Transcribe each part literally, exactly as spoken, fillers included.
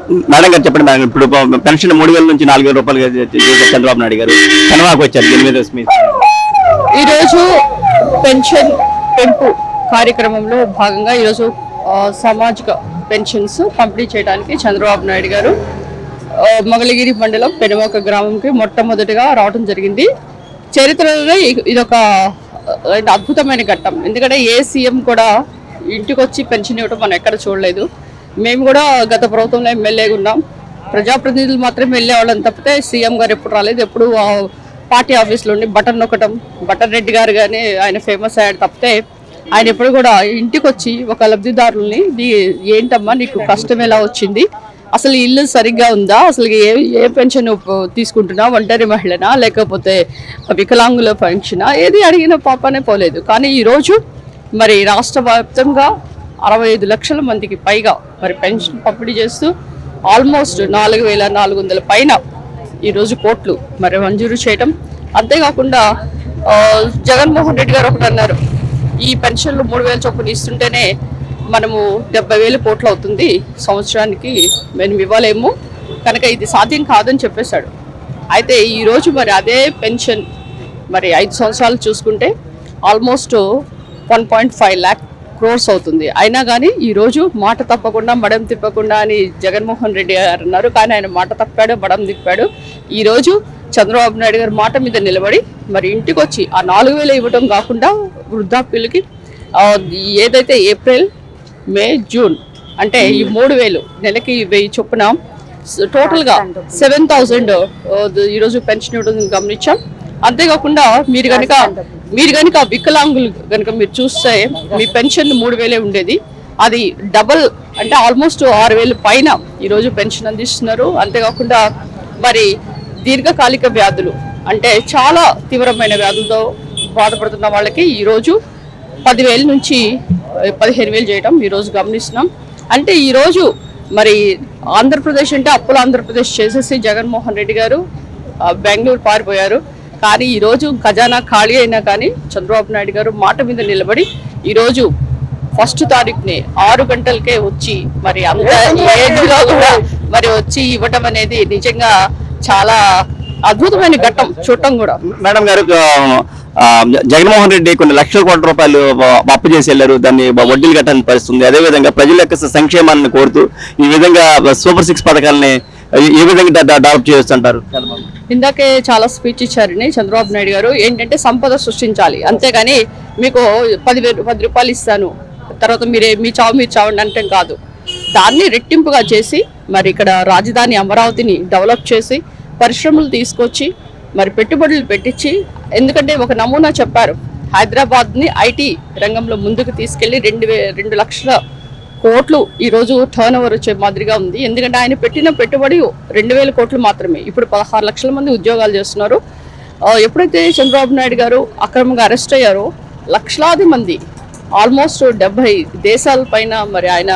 Madam గారు చెప్పండి madam, ఇప్పుడు పెన్షన్ మూడు వేల నుంచి నాలుగు వేల రూపాయలు చేశారు చంద్రబాబు నాయుడు గారు, కనవాకు వచ్చారు. దీని మీద ఈరోజు పెన్షన్ పెంపు కార్యక్రమంలో భాగంగా ఈరోజు సామాజిక పెన్షన్స్ పంపిణీ చేయడానికి చంద్రబాబు నాయుడు గారు మంగళగిరి మండలం పెనుమక గ్రామంకి మొట్టమొదటిగా రావడం జరిగింది. చరిత్రలో ఇదొక అద్భుతమైన ఘట్టం. ఎందుకంటే ఏ సీఎం కూడా ఇంటికి వచ్చి పెన్షన్ ఇవ్వడం మనం ఎక్కడ చూడలేదు. మేము కూడా గత ప్రభుత్వంలో ఎమ్మెల్యేగా ఉన్నాం. ప్రజాప్రతినిధులు మాత్రమే వెళ్ళేవాళ్ళని తప్పితే సీఎం గారు ఎప్పుడు రాలేదు. ఎప్పుడు పార్టీ ఆఫీస్లో ఉండి బటన్ నొక్కటం, బటన్ రెడ్డి గారు కానీ ఆయన ఫేమస్ అయ్యాడు తప్పితే ఆయన ఎప్పుడు కూడా ఇంటికి వచ్చి ఒక లబ్ధిదారుల్ని ఏంటమ్మా నీకు కష్టం ఎలా వచ్చింది, అసలు ఇల్లు సరిగ్గా ఉందా, అసలు ఏ ఏ పెన్షన్ తీసుకుంటున్నా, ఒంటరి మహిళనా లేకపోతే వికలాంగుల పెన్షనా, ఏది అడిగిన పాపనే పోలేదు. కానీ ఈరోజు మరి రాష్ట్ర వ్యాప్తంగా అరవై ఐదు లక్షల మందికి పైగా మరి పెన్షన్ పంపిణీ చేస్తూ ఆల్మోస్ట్ నాలుగు వేల నాలుగు వందల పైన ఈరోజు కోట్లు మరి మంజూరు చేయటం. అంతేకాకుండా జగన్మోహన్ రెడ్డి గారు ఒకటి అన్నారు, ఈ పెన్షన్లు మూడు వేల చొప్పున ఇస్తుంటేనే మనము డెబ్బై వేలు కోట్లు అవుతుంది సంవత్సరానికి, మేము ఇవ్వలేము కనుక ఇది సాధ్యం కాదని చెప్పేశాడు. అయితే ఈరోజు మరి అదే పెన్షన్ మరి ఐదు సంవత్సరాలు చూసుకుంటే almost one point five lakh crores అవుతుంది. అయినా కానీ ఈరోజు మాట తప్పకుండా మడం తిప్పకుండా అని జగన్మోహన్ రెడ్డి గారు అన్నారు. కానీ ఆయన మాట తప్పాడు, మడం తిప్పాడు. ఈరోజు చంద్రబాబు నాయుడు గారు మాట మీద నిలబడి మరి ఇంటికి వచ్చి ఆ నాలుగు వేలు ఇవ్వడం కాకుండా వృద్ధాప్యులకి ఏదైతే ఏప్రిల్ మే జూన్ అంటే ఈ మూడు వేలు నెలకి వెయ్యి చొప్పున టోటల్గా సెవెన్ థౌజండ్ ఈరోజు పెన్షన్ ఇవ్వడం గమనించాం. అంతేకాకుండా మీరు కనుక మీరు కనుక వికలాంగులు కనుక మీరు చూస్తే మీ పెన్షన్ మూడు వేలే ఉండేది, అది డబల్ అంటే ఆల్మోస్ట్ ఆరు వేలు పైన ఈరోజు పెన్షన్ అందిస్తున్నారు. అంతేకాకుండా మరి దీర్ఘకాలిక వ్యాధులు అంటే చాలా తీవ్రమైన వ్యాధులతో బాధపడుతున్న వాళ్ళకి ఈరోజు పదివేల నుంచి పదిహేను వేలు చేయడం ఈరోజు గమనిస్తున్నాం. అంటే ఈరోజు మరి ఆంధ్రప్రదేశ్ అంటే అప్పుల ఆంధ్రప్రదేశ్ చేసేసి జగన్మోహన్ రెడ్డి గారు బెంగళూరు పారిపోయారు. కానీ ఈరోజు ఖజానా ఖాళీ అయినా కానీ చంద్రబాబు నాయుడు గారు మాట మీద నిలబడి ఈరోజు ఫస్ట్ తారీఖుని ఆరు గంటలకే వచ్చి మరి అంత ఏజ్లో కూడా మరి వచ్చి ఇవ్వటం అనేది నిజంగా చాలా అద్భుతమైన ఘట్టం చూడటం కూడా. మేడం గారు, జగన్మోహన్ రెడ్డి కొన్ని లక్షల కోట్ల రూపాయలు అప్పు చేసి వెళ్ళారు, దాన్ని వడ్డీలు కట్టాలని పరిస్థితుంది. అదేవిధంగా ప్రజల యొక్క సంక్షేమాన్ని కోరుతూ ఈ విధంగా సూపర్ సిక్స్ పథకాలని ఏ విధంగా డెవలప్ చేయొచ్చు అంటారు? ఇందాకే చాలా స్పీచ్ ఇచ్చారని చంద్రబాబు నాయుడు గారు, ఏంటంటే సంపద సృష్టించాలి, అంతేగాని మీకు పది వేలు పది రూపాయలు ఇస్తాను తర్వాత మీరే మీ చావు మీరు చావండి అంటే కాదు. దాన్ని రెట్టింపుగా చేసి మరి ఇక్కడ రాజధాని అమరావతిని డెవలప్ చేసి పరిశ్రమలు తీసుకొచ్చి మరి పెట్టుబడులు పెట్టించి, ఎందుకంటే ఒక నమూనా చెప్పారు, హైదరాబాద్ని ఐటీ రంగంలో ముందుకు తీసుకెళ్లి రెండు వే రెండు లక్షల కోట్లు ఈరోజు టర్న్ ఓవర్ వచ్చే మాదిరిగా ఉంది. ఎందుకంటే ఆయన పెట్టిన పెట్టుబడి రెండు వేల కోట్లు మాత్రమే, ఇప్పుడు పదహారు లక్షల మంది ఉద్యోగాలు చేస్తున్నారు. ఎప్పుడైతే చంద్రబాబు నాయుడు గారు అక్రమంగా అరెస్ట్ అయ్యారో లక్షలాది మంది ఆల్మోస్ట్ డెబ్బై దేశాల పైన మరి ఆయన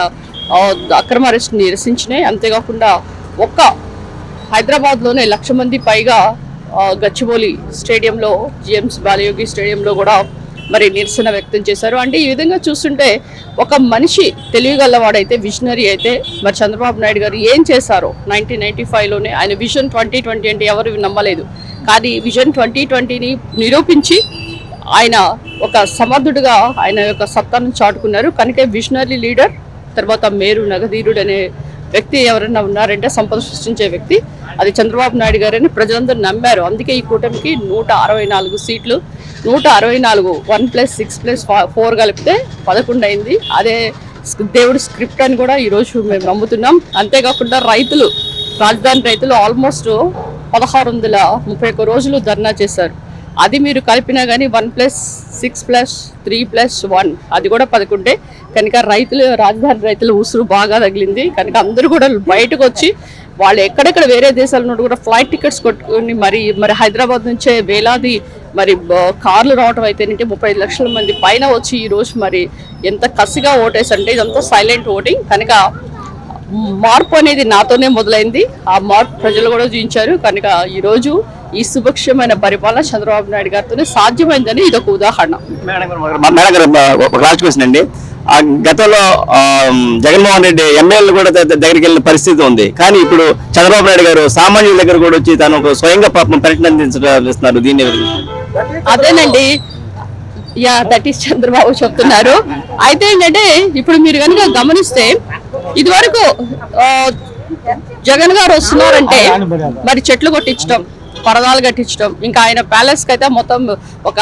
అక్రమ అరెస్ట్ నిరసించినాయి. అంతేకాకుండా ఒక్క హైదరాబాద్లోనే లక్ష మంది పైగా గచ్చిబౌలి స్టేడియంలో జిఎంస్ బాలయోగి స్టేడియంలో కూడా మరి నిరసన వ్యక్తం చేశారు. అంటే ఈ విధంగా చూస్తుంటే ఒక మనిషి తెలియగలవాడైతే విజనరీ అయితే మరి చంద్రబాబు నాయుడు గారు ఏం చేశారో నైన్టీన్ నైన్టీ ఫైవ్లోనే ఆయన విజన్ ట్వంటీ ట్వంటీ అంటే ఎవరు నమ్మలేదు, కానీ విజన్ ట్వంటీ ట్వంటీని నిరూపించి ఆయన ఒక సమర్థుడుగా ఆయన యొక్క సత్తాను చాటుకున్నారు. కనుక విజనరీ లీడర్, తర్వాత మేరు నగధీరుడు అనే వ్యక్తి ఎవరైనా ఉన్నారంటే సంపద సృష్టించే వ్యక్తి అది చంద్రబాబు నాయుడు గారని ప్రజలందరూ నమ్మారు. అందుకే ఈ కూటమికి నూట అరవై నాలుగు సీట్లు నూట అరవై నాలుగు one plus six plus four కలిపితే పదకొండు అయింది. అదే దేవుడి స్క్రిప్ట్ అని కూడా ఈరోజు మేము నమ్ముతున్నాం. అంతేకాకుండా రైతులు రాజధాని రైతులు ఆల్మోస్ట్ పదహారు వందల ముప్పై ఒక్క రోజులు ధర్నా చేశారు. అది మీరు కలిపినా కానీ one plus six plus three plus one అది కూడా పదకొండే. కనుక రైతులు రాజధాని రైతులు ఉసురు బాగా తగిలింది. కనుక అందరూ కూడా బయటకు వచ్చి వాళ్ళు ఎక్కడెక్కడ వేరే దేశాల నుండి కూడా ఫ్లైట్ టికెట్స్ కొట్టుకుని మరి మరి హైదరాబాద్ నుంచే వేలాది మరి కార్లు రావటం అయితేనంటే ముప్పై ఐదు లక్షల మంది పైన వచ్చి ఈరోజు మరి ఎంత కసిగా ఓటేసంటే ఇదంతా సైలెంట్ ఓటింగ్. కనుక మార్పు అనేది నాతోనే మొదలైంది, ఆ మార్పు ప్రజలు కూడా చూపించారు. కనుక ఈరోజు ఈ సుభిక్షమైన పరిపాలన చంద్రబాబు నాయుడు గారితోనే సాధ్యమైందని ఇది ఒక ఉదాహరణ. మేడం గారు, ఒక లాస్ట్ క్వశ్చన్ అండి, ఆ గతంలో ఆ, జగన్మోహన్ రెడ్డి ఎమ్మెల్యేలు కూడా ద- దగ్గరికి వెళ్ళిన పరిస్థితి ఉంది. కానీ ఇప్పుడు చంద్రబాబు నాయుడు గారు సామాన్యుల దగ్గర కూడా వచ్చి తను ఒక స్వయంగా పాపం పర్యటన అందించారు. దీన్ని అదేనండి, యా దట్ ఈస్ చంద్రబాబు చెప్తున్నారు. అయితే ఏంటంటే ఇప్పుడు మీరు కనుక గమనిస్తే ఇదివరకు ఆ, జగన్ గారు వస్తున్నారంటే మరి చెట్లు కొట్టించడం, పరదాలు కట్టించడం, ఇంకా ఆయన ప్యాలెస్ కి అయితే మొత్తం ఒక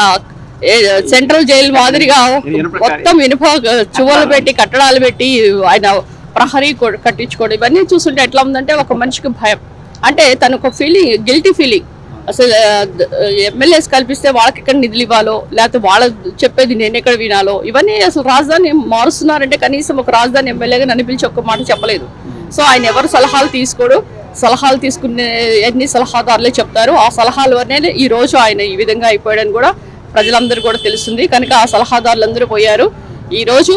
సెంట్రల్ జైలు మాదిరిగా మొత్తం ఇనుప చువ్వలు పెట్టి కట్టడాలు పెట్టి ఆయన ప్రహరీ కొ- కట్టించుకోవడం ఇవన్నీ చూస్తుంటే ఎట్లా ఉందంటే ఒక మనిషికి భయం. అంటే తను ఒక ఫీలింగ్, గిల్టీ ఫీలింగ్. అసలు ఎమ్మెల్యేస్ కల్పిస్తే వాళ్ళకి ఎక్కడ నిధులు ఇవ్వాలో, లేకపోతే వాళ్ళ చెప్పేది నేను ఎక్కడ వినాలో, ఇవన్నీ అసలు రాజధాని మారుస్తున్నారంటే కనీసం ఒక రాజధాని ఎమ్మెల్యేగా నన్ను పిలిచి ఒక్క మాట చెప్పలేదు. సో ఆయన ఎవరు సలహాలు తీసుకోడు, సలహాలు తీసుకునే ఎన్ని సలహాదారులే చెప్తారు. ఆ సలహాల వల్లనే ఈ రోజు ఆయన ఈ విధంగా అయిపోయాడని కూడా ప్రజలందరూ కూడా తెలుస్తుంది. కనుక ఆ సలహాదారులందరూ పోయారు. ఈ రోజు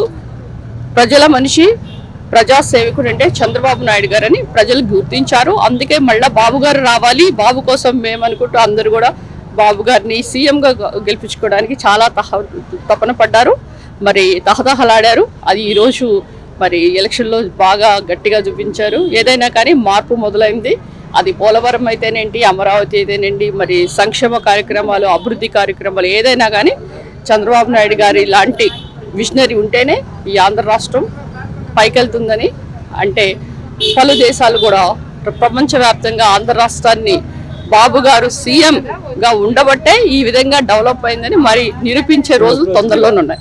ప్రజల మనిషి, ప్రజా సేవకుడు అంటే చంద్రబాబు నాయుడు గారు అని ప్రజలు గుర్తించారు. అందుకే మళ్ళా బాబు గారు రావాలి, బాబు కోసం మేమనుకుంటూ అందరూ కూడా బాబు గారిని సీఎంగా గెలిపించుకోవడానికి చాలా తహ తపన పడ్డారు, మరి తహతహలాడారు. అది ఈరోజు మరి ఎలక్షన్లో బాగా గట్టిగా చూపించారు. ఏదైనా కానీ మార్పు మొదలైంది. అది పోలవరం అయితేనేంటి, అమరావతి అయితేనేంటి, మరి సంక్షేమ కార్యక్రమాలు, అభివృద్ధి కార్యక్రమాలు ఏదైనా కానీ చంద్రబాబు నాయుడు గారి లాంటి విజనరీ ఉంటేనే ఈ ఆంధ్ర రాష్ట్రం పైకెళ్తుందని, అంటే పలు దేశాలు కూడా ప్రపంచవ్యాప్తంగా ఆంధ్ర రాష్ట్రాన్ని బాబు గారు సీఎం గా ఉండబట్టే ఈ విధంగా డెవలప్ అయిందని మరి నిరూపించే రోజులు తొందరలోనున్నాయి.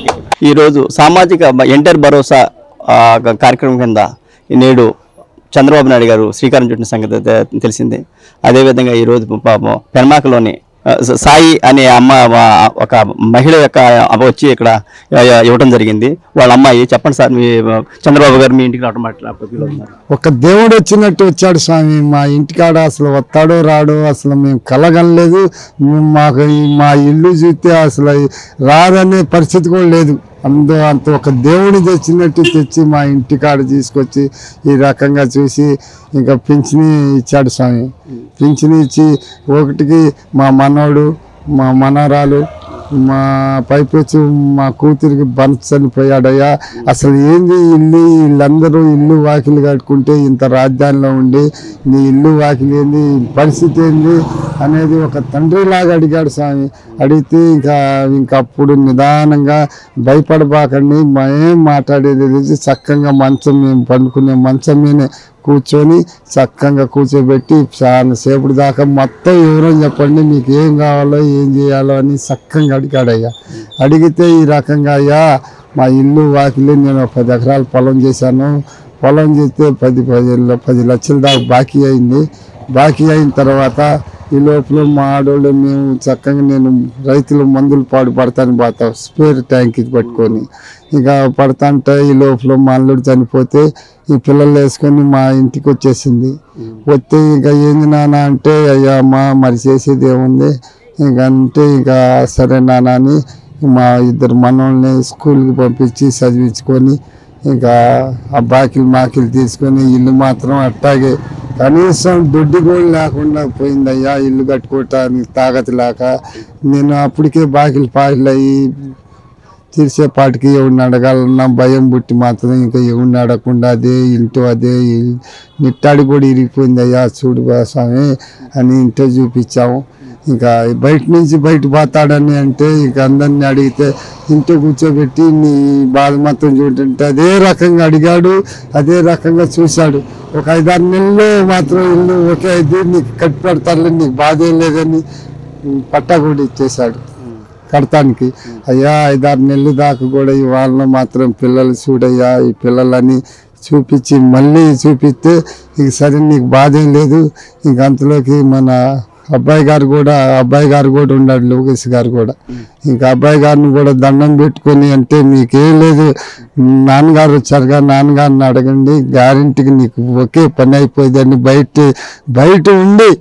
ఈ రోజు సామాజిక ఎన్టీఆర్ భరోసా ఆ, కార్యక్రమం కింద నేడు చంద్రబాబు నాయుడు గారు శ్రీకారం చుట్టిన సంగతి తె- తెలిసిందే. అదేవిధంగా ఈరోజు పాపం పెనమాకలోని ఆ, స- సాయి అనే అమ్మ వా- ఒక మహిళ యొక్క అమ్మ వచ్చి ఇక్కడ ఆ, ఇవ్వడం జరిగింది. వాళ్ళ అమ్మాయి. చెప్పండి సార్, మీ చంద్రబాబు గారు మీ ఇంటికి రావడం మాట్లాడుతున్నారు. ఒక దేవుడు వచ్చినట్టు వచ్చాడు స్వామి. మా ఇంటికాడ అసలు వస్తాడో రాడో అసలు మేము కలగనలేదు. మేము మాకు ఈ- మా ఇల్లు చూస్తే అసలు రాదనే పరిస్థితి కూడా లేదు. అందు అంత ఒక దేవుడు తెచ్చినట్టు తెచ్చి మా ఇంటికాడ తీసుకొచ్చి ఈ రకంగా చూసి ఇంకా పింఛని ఇచ్చాడు స్వామి. పింఛని ఇచ్చి ఒకటికి మా మనవడు, మా మనవరాలు, మా పైపెచ్చు మా కూతురికి భర్త చనిపోయాడయ్యా. అసలు ఏంది ఇల్లు, వీళ్ళందరూ ఇల్లు వాకిలు కట్టుకుంటే ఇంత రాజధానిలో ఉండి నీ ఇల్లు వాకిలు ఏంది, పరిస్థితి ఏంది అనేది ఒక తండ్రిలాగా అడిగాడు స్వామి. అడిగితే ఇంకా ఇంకా అప్పుడు నిదానంగా భయపడబాకండి, మా ఏం మాట్లాడేది లేదు, చక్కగా మంచం మేము పండుకునే మంచం మీనే కూర్చొని చక్కగా కూర్చోబెట్టి చాలా సేపటి దాకా మొత్తం వివరం చెప్పండి, మీకు ఏం కావాలో ఏం చేయాలో అని చక్కగా అడిగాడయ్యా. అడిగితే ఈ రకంగా అయ్యా మా ఇల్లు వాకిలి నేను పది ఎకరాల పొలం చేశాను. పొలం చేస్తే పది పది పది లక్షల దాకా బాకీ అయింది. బాకీ అయిన తర్వాత ఈ లోపల మా ఆడోళ్ళు మేము చక్కగా నేను రైతులు మందులు పాడు పడతాను పోతాం స్పేర్ ట్యాంక్ పట్టుకొని. ఇంకా పడతాంటే ఈ లోపల మా అల్లుడు చనిపోతే ఈ పిల్లలు వేసుకొని మా ఇంటికి వచ్చేసింది. వస్తే ఇంకా ఏంది నాన్న అంటే అయ్యా మా మరి చేసేది ఏముంది ఇంకా అంటే ఇంకా సరే నాన్న అని మా ఇద్దరు మనల్ని స్కూల్కి పంపించి చదివించుకొని ఇంకా ఆ బాకిలు మాకిలు తీసుకొని ఇల్లు మాత్రం అట్టాగే కనీసం దొడ్డి కూడా లేకుండా పోయిందయ్యా. ఇల్లు కట్టుకోవటానికి తాగతి లేక నేను అప్పటికే బాకిలు పాకిలు అయ్యి తీర్చేపాటికి ఎవరిని అడగాలన్నా భయం పుట్టి మాత్రం ఇంకా ఎవరిని అడగకుండా అదే ఇంటో అదే నిట్టాడి కూడా ఇరిగిపోయింది అయ్యా చూడు స్వామి అని ఇంట్లో చూపించాము. ఇంకా బయట నుంచి బయట పోతాడని అంటే ఇంకా అందరిని అడిగితే ఇంట్లో కూర్చోబెట్టి నీ బాధ మాత్రం చూడంటే అదే రకంగా అడిగాడు, అదే రకంగా చూశాడు. ఒక ఐదారు నెలలు మాత్రం ఇల్లు ఒకే ఐదు నీకు కట్టి పెడతారులే నీకు బాధ ఏం లేదని పట్టా కూడా ఇచ్చేశాడు కడతానికి. అయ్యా ఐదారు నెలలు దాకా కూడా ఈ వాళ్ళని మాత్రం పిల్లలు చూడయ్యా ఈ పిల్లలని చూపించి మళ్ళీ చూపిస్తే ఇంక సరే నీకు బాధ ఏం లేదు. ఇంక అంతలోకి మన అబ్బాయి గారు కూడా అబ్బాయి గారు కూడా ఉన్నాడు లోకేష్ గారు కూడా. ఇంకా అబ్బాయి గారిని కూడా దండం పెట్టుకొని అంటే మీకేం లేదు నాన్నగారు వచ్చారుగా నాన్నగారిని అడగండి గ్యారెంటీకి నీకు ఒకే పని అయిపోయిందని బయట బయట ఉండి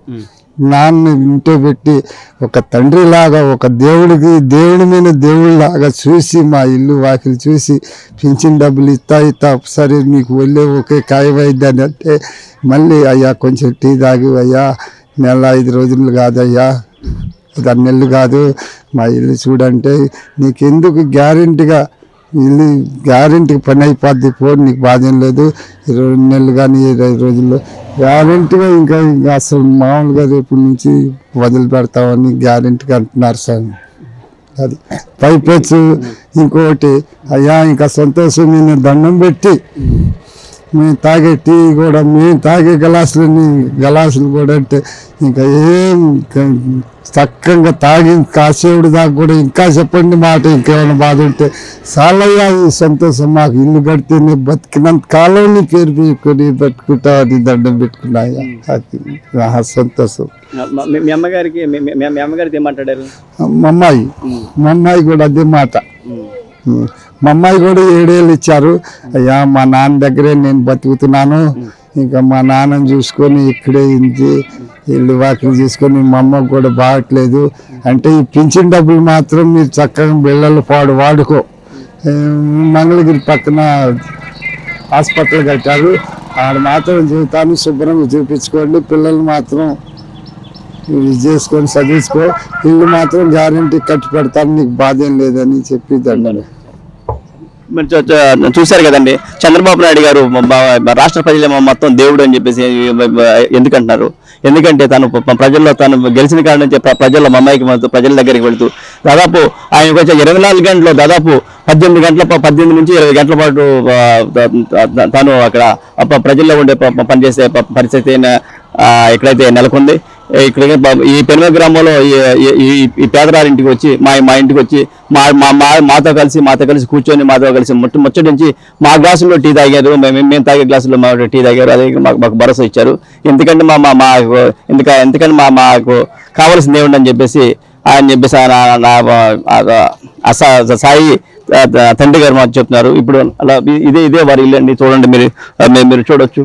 నాన్న ఇంట్లో పెట్టి ఒక తండ్రి లాగా ఒక దేవుడికి దేవుడి మీద దేవుడి లాగా చూసి మా ఇల్లు వాకిలు చూసి పింఛన్ డబ్బులు ఇస్తా ఇస్తా సరే నీకు వెళ్ళే ఒకే ఖాయమైందని అంటే మళ్ళీ అయ్యా కొంచెం టీ తాగి అయ్యా నెల ఐదు రోజులు కాదయ్యా దాని నెలలు కాదు మా ఇల్లు చూడంటే నీకెందుకు గ్యారెంటీగా ఇల్లు గ్యారెంటీకి పని అయిపోద్ది, పోటీ నీకు బాధ ఏం లేదు, ఇరవై నెలలు కానీ ఇరవై రోజుల్లో గ్యారెంటీగా ఇంకా ఇంకా అసలు మామూలుగా రేపు నుంచి వదిలిపెడతామని గ్యారెంటీగా అంటున్నారు సార్. అది పైపెచ్చు. ఇంకోటి అయ్యా ఇంకా సంతోషం, నేను దండం పెట్టి మేము తాగే టీ కూడా, మేము తాగే గలాసులని గలాసులు కూడా అంటే ఇంకా ఏం చక్కగా తాగి కాసేవుడు దాకా కూడా ఇంకా చెప్పండి మాట, ఇంకేమైనా బాధ ఉంటే చాలయ్యా ఈ సంతోషం, మాకు ఇల్లు కడితే నేను బతికినంత కాలం నీ పేరు పెట్టుకుని పెట్టుకుంటా అని దండం పెట్టుకున్నాయా, అది నా సంతోషం. మీ అమ్మగారికి మీ అమ్మగారికి ఏమంటాడారు? మా అమ్మాయి మా అమ్మాయి కూడా అదే మాట. మా అమ్మాయి కూడా ఏడేళ్ళు ఇచ్చారు. అయ్యా మా నాన్న దగ్గరే నేను బతుకుతున్నాను, ఇంకా మా నాన్నని చూసుకొని ఇక్కడే ఇంటి ఇల్లు వాకిలు చూసుకొని మా అమ్మకు కూడా బాగట్లేదు అంటే ఈ పింఛన్ డబ్బులు మాత్రం మీరు చక్కగా బిళ్ళలు పాడు వాడుకో. మంగళగిరి పక్కన హాస్పిటల్ కట్టారు, ఆడ మాత్రం జీవితాన్ని శుభ్రంగా చూపించుకోండి, పిల్లలు మాత్రం ఇది చేసుకొని చదివించుకో, ఇల్లు మాత్రం గ్యారెంటీ కట్టి పెడతాను, నీకు బాధ ఏం లేదని చెప్పి దండలు. చూశారు కదండి, చంద్రబాబు నాయుడు గారు రాష్ట్ర ప్రజల మొత్తం దేవుడు అని చెప్పేసి ఎందుకంటున్నారు? ఎందుకంటే తను ప్రజల్లో తను గెలిచిన కాడ నుంచి ప్రజల్లో అమ్మాయికి ప్రజల దగ్గరికి వెళుతూ దాదాపు ఆయన కొంచెం ఇరవై నాలుగు గంటలు దాదాపు పద్దెనిమిది గంటల పద్దెనిమిది నుంచి ఇరవై గంటల పాటు తాను అక్కడ ప్రజల్లో ఉండే పనిచేసే పరిస్థితి ఎక్కడైతే నెలకొంది. ఇక్కడ ఈ పెనుమ గ్రామంలో ఈ పేదరారింటికి వచ్చి మా మా ఇంటికి వచ్చి మా మా మాతో కలిసి మాతో కలిసి కూర్చొని మాతో కలిసి ముట్టు ముచ్చటి నుంచి మా గ్లాసులో టీ తాగారు, మేము మేము తాగే గ్లాసులో మా టీ తాగారు, అదే మాకు మాకు భరోసా ఇచ్చారు. ఎందుకంటే మా మా మాకు ఎందుక ఎందుకంటే మా మాకు కావాల్సింది ఏముండని చెప్పేసి ఆయన చెప్పేసి సాయి తండ్రి గారు మాకు చెప్తున్నారు. ఇప్పుడు అలా ఇదే ఇదే వారి ఇల్లు అండి, చూడండి మీరు మీరు చూడొచ్చు.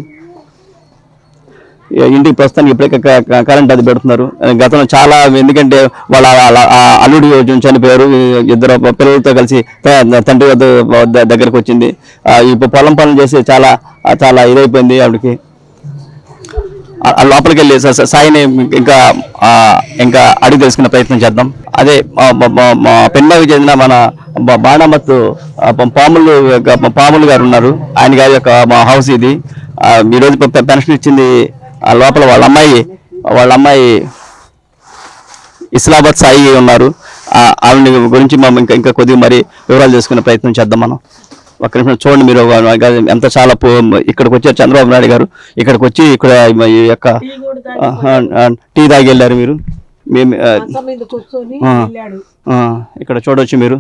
ఇంటికి ప్రస్తుతానికి ఇప్పటికే కరెంట్ అది పెడుతున్నారు. గతంలో చాలా, ఎందుకంటే వాళ్ళ అల్లుడి చనిపోయారు, ఇద్దరు పిల్లలతో కలిసి తండ్రి వద్ద దగ్గరకు వచ్చింది. ఇప్పుడు పొలం పనులు చేసి చాలా చాలా ఇదైపోయింది ఆవిడకి. లోపలికి వెళ్ళి సాయిని ఇంకా ఇంకా అడిగి తెలుసుకునే ప్రయత్నం చేద్దాం. అదే పెన్మాకి చెందిన మన బాణమత్తు పాములు పాములు గారు ఉన్నారు, ఆయన గారి యొక్క హౌస్ ఇది. ఈరోజు పెన్షన్ ఇచ్చింది లోపల వాళ్ళ అమ్మాయి వాళ్ళ అమ్మాయి ఇస్లామాబాద్ సాయి ఉన్నారు. ఆవిడ గురించి మనం ఇంకా ఇంకా కొద్దిగా మరి వివరాలు చేసుకునే ప్రయత్నం చేద్దాం మనం. ఒక్క నిమిషం చూడండి మీరు, ఎంత చాలా ఇక్కడికి వచ్చారు చంద్రబాబు నాయుడు గారు, ఇక్కడికి వచ్చి ఇక్కడ ఈ యొక్క టీ తాగి వెళ్ళారు మీరు. మేము ఇక్కడ చూడవచ్చు మీరు,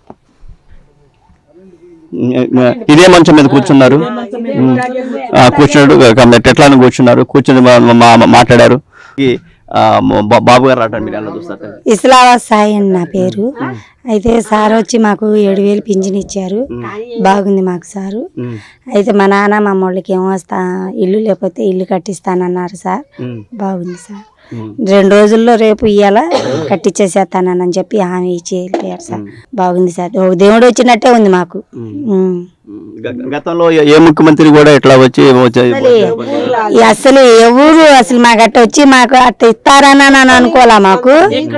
ఇదే మంచం మీద కూర్చున్నారు, కూర్చున్నాడు ఎట్లా కూర్చున్నారు, కూర్చుని మాట్లాడారు. బాబు గారు రావటం మీరు ఎలా చూస్తారు? ఇస్లామాబాద్ సాయి అని నా పేరు. అయితే సార్ వచ్చి మాకు ఏడు వేలు పింఛన్ ఇచ్చారు, బాగుంది మాకు సారు. అయితే మా నాన్న మా అమ్మోళ్ళకి ఏమో వస్తా ఇల్లు లేకపోతే ఇల్లు కట్టిస్తానన్నారు సార్, బాగుంది సార్. రెండు రోజుల్లో రేపు ఇయ్యాల కట్టించేసేస్తానని చెప్పి హామీ ఇచ్చి వెళ్ళిపోయారు సార్, బాగుంది సార్. దేవుడు వచ్చినట్టే ఉంది మాకు. గతంలో ఏ ముఖ్యమంత్రి కూడా ఇట్లా వచ్చి అసలు ఎవరు అసలు మాకు అట్ట వచ్చి మాకు అట్ట ఇస్తారని అని అనుకోవాలా, మాకు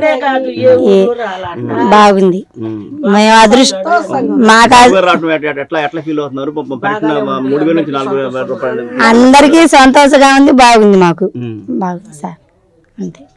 బాగుంది. మేము అదృష్టం మాకు అందరికీ సంతోషంగా ఉంది, బాగుంది మాకు, బాగుంది సార్ అంతే.